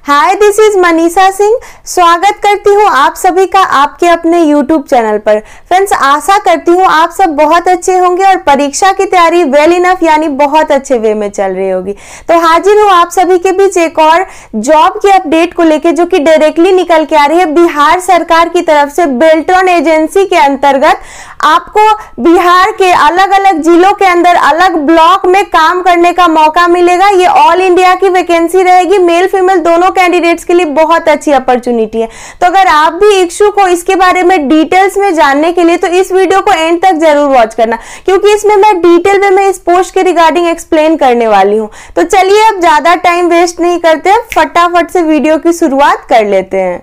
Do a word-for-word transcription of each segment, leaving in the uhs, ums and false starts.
Hi, this is Manisha Singh. स्वागत करती हूँ आप सभी का आपके अपने यूट्यूब चैनल पर। फ्रेंड्स, आशा करती हूँ आप सब बहुत अच्छे होंगे और परीक्षा की तैयारी वेल इनफ यानी बहुत अच्छे वे में चल रही होगी। तो हाजिर हूँ आप सभी के बीच एक और जॉब की अपडेट को लेके, जो कि डायरेक्टली निकल के आ रही है बिहार सरकार की तरफ से। बेल्ट्रॉन एजेंसी के अंतर्गत आपको बिहार के अलग अलग जिलों के अंदर अलग ब्लॉक में काम करने का मौका मिलेगा। ये ऑल इंडिया की वैकेंसी रहेगी, मेल फीमेल दोनों कैंडिडेट्स के लिए बहुत अच्छी अपॉर्चुनिटी है। तो अगर आप भी इच्छुक हो इसके बारे में डिटेल्स में जानने के लिए, तो इस वीडियो को एंड तक जरूर वॉच करना, क्योंकि इसमें मैं डिटेल में मैं इस पोस्ट के रिगार्डिंग एक्सप्लेन करने वाली हूं। तो चलिए अब ज्यादा टाइम वेस्ट नहीं करते, फटाफट से वीडियो की शुरुआत कर लेते हैं।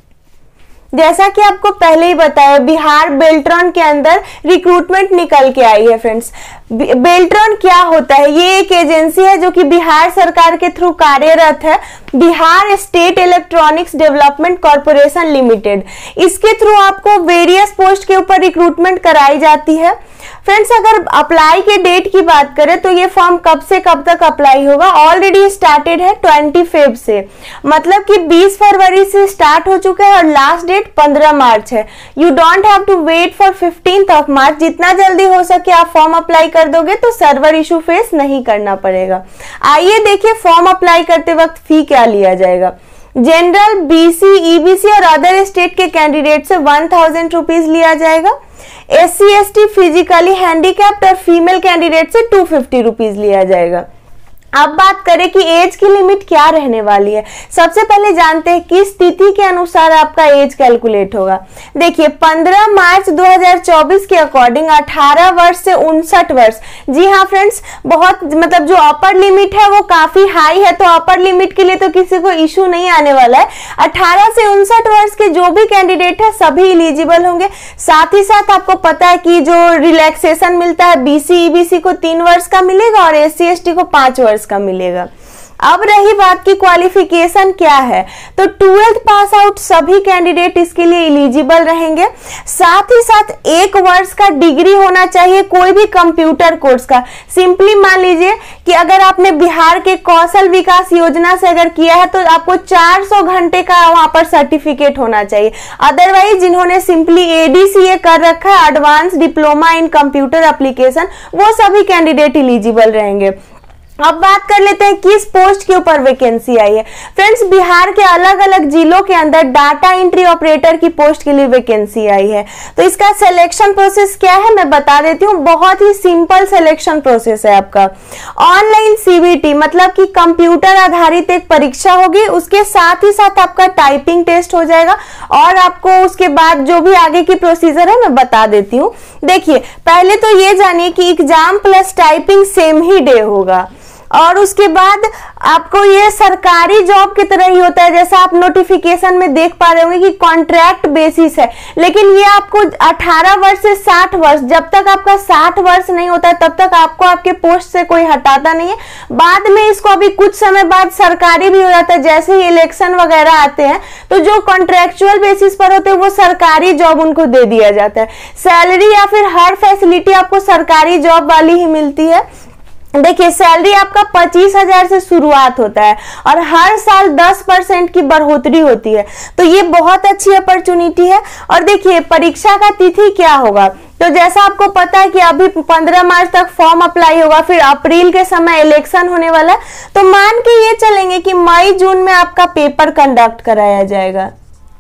जैसा कि आपको पहले ही बताया, बिहार बेल्ट्रॉन के अंदर रिक्रूटमेंट निकल के आई है। फ्रेंड्स, बेल्ट्रॉन क्या होता है? ये एक एजेंसी है जो कि बिहार सरकार के थ्रू कार्यरत है, Bihar state electronics development corporation limited. इसके थ्रू आपको वेरियस पोस्ट के ऊपर रिक्रूटमेंट कराई जाती है। फ्रेंड्स, अगर अप्लाई के डेट की बात करें तो ये फॉर्म कब से कब तक अप्लाई होगा? ऑलरेडी स्टार्टेड है बीस फेब से, मतलब कि बीस फरवरी से स्टार्ट हो चुका है और लास्ट डेट पंद्रह मार्च है। You don't have to wait for fifteenth of March. जितना जल्दी हो सके आप फॉर्म अप्लाई कर दोगे तो सर्वर इशू फेस नहीं करना पड़ेगा। आइए देखिए फॉर्म अप्लाई करते वक्त फी क्या लिया जाएगा। जनरल, बीसी, ईबीसी और अदर स्टेट के कैंडिडेट से वन थाउजेंड रुपीज लिया जाएगा। S C S T, physically handicapped और फीमेल कैंडिडेट से टू फिफ्टी रुपीज लिया जाएगा। अब बात करें कि एज की लिमिट क्या रहने वाली है। सबसे पहले जानते हैं किस तिथि के अनुसार आपका एज कैलकुलेट होगा। देखिए, पंद्रह मार्च दो हज़ार चौबीस के अकॉर्डिंग अठारह वर्ष से उनसठ वर्ष। जी हाँ फ्रेंड्स, बहुत मतलब जो अपर लिमिट है वो काफी हाई है, तो अपर लिमिट के लिए तो किसी को इशू नहीं आने वाला है। अठारह से उनसठ वर्ष के जो भी कैंडिडेट है सभी इलिजिबल होंगे। साथ ही साथ आपको पता है कि जो रिलैक्सेशन मिलता है बीसी ईबीसी को तीन वर्ष का मिलेगा और एस सी एस टी को पांच वर्ष का मिलेगा। अब रही बात की क्वालिफिकेशन क्या है, तो ट्वेल्थ पास आउट सभी कैंडिडेट इसके लिए एलिजिबल रहेंगे। साथ ही साथ एक वर्ष का डिग्री होना चाहिए कोई भी कंप्यूटर कोर्स का। सिंपली मान लीजिए कि अगर आपने बिहार के कौशल विकास योजना से अगर किया है तो आपको चार सौ घंटे का वहां पर सर्टिफिकेट होना चाहिए। अदरवाइज जिन्होंने सिंपली एडीसीए कर रखा है, advance diploma in computer application, वो सभी कैंडिडेट एलिजिबल रहेंगे। अब बात कर लेते हैं किस पोस्ट के ऊपर वैकेंसी आई है। फ्रेंड्स, बिहार के अलग अलग जिलों के अंदर डाटा एंट्री ऑपरेटर की पोस्ट के लिए वैकेंसी आई है। तो इसका सिलेक्शन प्रोसेस क्या है मैं बता देती हूँ। बहुत ही सिंपल सिलेक्शन प्रोसेस है आपका। ऑनलाइन सीबीटी मतलब कि कंप्यूटर आधारित एक परीक्षा होगी, उसके साथ ही साथ आपका टाइपिंग टेस्ट हो जाएगा और आपको उसके बाद जो भी आगे की प्रोसीजर है मैं बता देती हूँ। देखिए, पहले तो ये जानिए कि एग्जाम प्लस टाइपिंग सेम ही डे होगा और उसके बाद आपको ये सरकारी जॉब की तरह ही होता है। जैसा आप नोटिफिकेशन में देख पा रहे होंगे कि कॉन्ट्रैक्ट बेसिस है, लेकिन ये आपको अठारह वर्ष से साठ वर्ष, जब तक आपका साठ वर्ष नहीं होता है तब तक आपको आपके पोस्ट से कोई हटाता नहीं है। बाद में इसको अभी कुछ समय बाद सरकारी भी हो जाता है, जैसे ही इलेक्शन वगैरह आते हैं तो जो कॉन्ट्रैक्चुअल बेसिस पर होते हैं वो सरकारी जॉब उनको दे दिया जाता है। सैलरी या फिर हर फैसिलिटी आपको सरकारी जॉब वाली ही मिलती है। देखिए, सैलरी आपका पच्चीस हजार से शुरुआत होता है और हर साल दस परसेंट की बढ़ोतरी होती है, तो ये बहुत अच्छी अपॉर्चुनिटी है। और देखिए, परीक्षा का तिथि क्या होगा, तो जैसा आपको पता है कि अभी पंद्रह मार्च तक फॉर्म अप्लाई होगा, फिर अप्रैल के समय इलेक्शन होने वाला है, तो मान के ये चलेंगे कि मई जून में आपका पेपर कंडक्ट कराया जाएगा।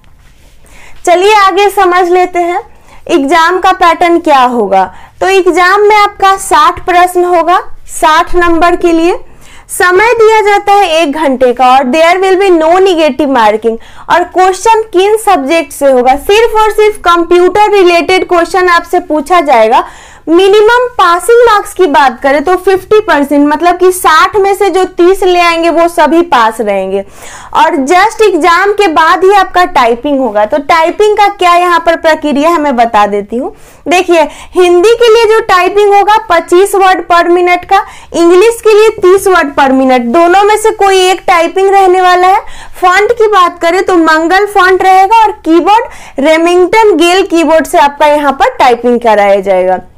चलिए आगे समझ लेते हैं एग्जाम का पैटर्न क्या होगा। तो एग्जाम में आपका साठ प्रश्न होगा, साठ नंबर के लिए समय दिया जाता है एक घंटे का और there will be no negative marking. और क्वेश्चन किन सब्जेक्ट से होगा? सिर्फ और सिर्फ कंप्यूटर रिलेटेड क्वेश्चन आपसे पूछा जाएगा। मिनिमम पासिंग मार्क्स की बात करें तो पचास परसेंट, मतलब कि साठ में से जो तीस ले आएंगे वो सभी पास रहेंगे। और जस्ट एग्जाम के बाद ही आपका टाइपिंग होगा। तो टाइपिंग का क्या यहाँ पर प्रक्रिया है मैं बता देती हूँ। देखिए, हिंदी के लिए जो टाइपिंग होगा पच्चीस वर्ड पर मिनट का, इंग्लिश के लिए तीस वर्ड पर मिनट, दोनों में से कोई एक टाइपिंग रहने वाला है। फॉन्ट की बात करें तो मंगल फॉन्ट रहेगा और कीबोर्ड रेमिंगटन गेल कीबोर्ड से आपका यहाँ पर टाइपिंग कराया जाएगा।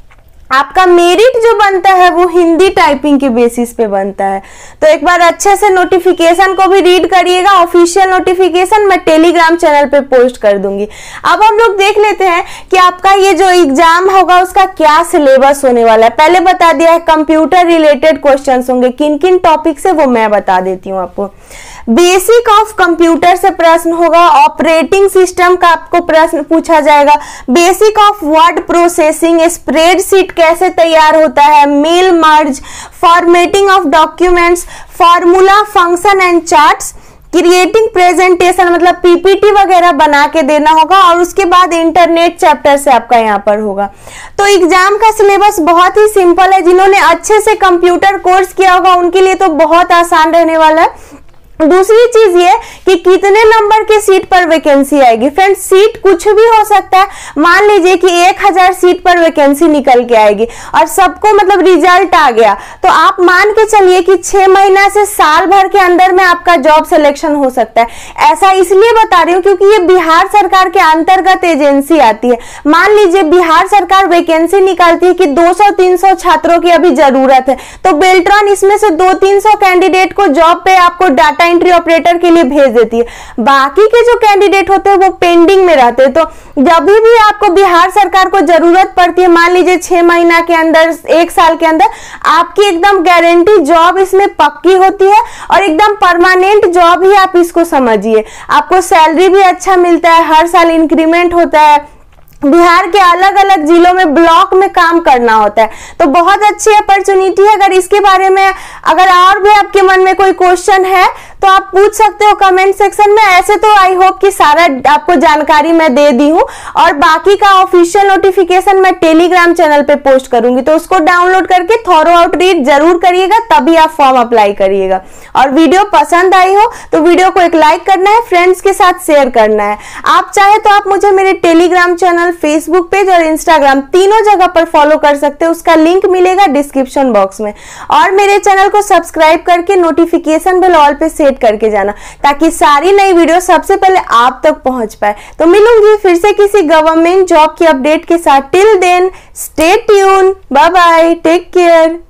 आपका मेरिट जो बनता है वो हिंदी टाइपिंग के बेसिस पे बनता है। तो एक बार अच्छे से नोटिफिकेशन को भी रीड करिएगा। ऑफिशियल नोटिफिकेशन मैं टेलीग्राम चैनल पे पोस्ट कर दूंगी। अब हम लोग देख लेते हैं कि आपका ये जो एग्जाम होगा उसका क्या सिलेबस होने वाला है। पहले बता दिया है कंप्यूटर रिलेटेड क्वेश्चंस होंगे, किन किन टॉपिक से वो मैं बता देती हूँ आपको। बेसिक ऑफ कंप्यूटर से प्रश्न होगा, ऑपरेटिंग सिस्टम का आपको प्रश्न पूछा जाएगा, basic of word processing, spreadsheet कैसे तैयार होता है, mail merge, formatting of documents, formula, function and charts, creating presentation मतलब पीपीटी वगैरह बना के देना होगा, और उसके बाद इंटरनेट चैप्टर से आपका यहाँ पर होगा। तो एग्जाम का सिलेबस बहुत ही सिंपल है। जिन्होंने अच्छे से कंप्यूटर कोर्स किया होगा उनके लिए तो बहुत आसान रहने वाला है। दूसरी चीज ये कि कितने नंबर के सीट पर वैकेंसी आएगी। फ्रेंड्स, सीट कुछ भी हो सकता है। मान लीजिए कि एक हजार सीट पर वैकेंसी निकल के आएगी और सबको मतलब रिजल्ट आ गया, तो आप मान के चलिए कि छह महीना से साल भर के अंदर में आपका जॉब सिलेक्शन हो सकता है। ऐसा इसलिए बता रही हूँ क्योंकि ये बिहार सरकार के अंतर्गत एजेंसी आती है। मान लीजिए बिहार सरकार वैकेंसी निकालती है कि दो सौ तीन सौ छात्रों की अभी जरूरत है, तो बेल्ट्रॉन इसमें से दो तीन सौ कैंडिडेट को जॉब पे आपको डाटा एंट्री ऑपरेटर के लिए भेज देती है। बाकी के जो कैंडिडेट होते हैं वो पेंडिंग में रहते हैं। तो जब भी आपको बिहार सरकार को जरूरत पड़ती है, मान लीजिए छह महीना के अंदर, एक साल के अंदर, आपकी एकदम गारंटी जॉब इसमें पक्की होती है और एकदम परमानेंट जॉब ही आप इसको समझिए। आपको सैलरी भी अच्छा मिलता है, हर साल इंक्रीमेंट होता है, बिहार के अलग अलग जिलों में ब्लॉक में काम करना होता है। तो बहुत अच्छी अपॉर्चुनिटी है। अगर इसके बारे में अगर और भी आपके मन में कोई क्वेश्चन है तो आप पूछ सकते हो कमेंट सेक्शन में। ऐसे तो आई होप कि सारा आपको जानकारी मैं दे दी हूँ, और बाकी का ऑफिशियल नोटिफिकेशन मैं टेलीग्राम चैनल पे पोस्ट करूंगी, तो उसको डाउनलोड करके थॉरो आउट रीड जरूर करिएगा, तभी आप फॉर्म अप्लाई करिएगा। और वीडियो पसंद आई हो तो वीडियो को एक लाइक करना है, फ्रेंड्स के साथ शेयर करना है। आप चाहे तो आप मुझे मेरे टेलीग्राम चैनल, फेसबुक पेज और इंस्टाग्राम तीनों जगह पर फॉलो कर सकते हो, उसका लिंक मिलेगा डिस्क्रिप्शन बॉक्स में। और मेरे चैनल को सब्सक्राइब करके नोटिफिकेशन बेल ऑल पे सेट करके जाना, ताकि सारी नई वीडियो सबसे पहले आप तक पहुंच पाए। तो मिलूंगी फिर से किसी गवर्नमेंट जॉब की अपडेट के साथ। Till then stay tune, bye bye, take care.